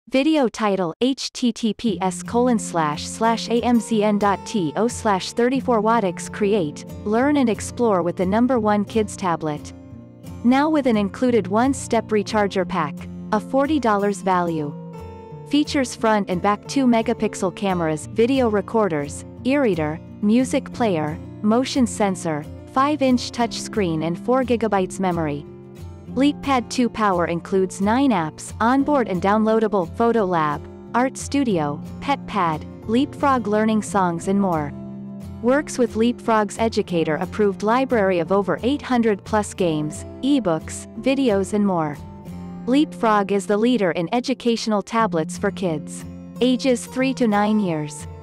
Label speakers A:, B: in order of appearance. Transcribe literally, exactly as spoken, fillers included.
A: Video title https colon slash slash amzn.to slash 34 wattix create, learn and explore with the number one kids tablet. Now with an included one-step recharger pack, a forty dollars value. Features front and back two megapixel cameras, video recorders, eReader, music player, motion sensor, five inch touchscreen and four gigabytes memory. LeapPad two power includes nine apps, onboard and downloadable, Photo Lab, Art Studio, Pet Pad, LeapFrog Learning Songs and more. Works with LeapFrog's educator-approved library of over eight hundred plus games, eBooks, videos and more. LeapFrog is the leader in educational tablets for kids. Ages three to nine years.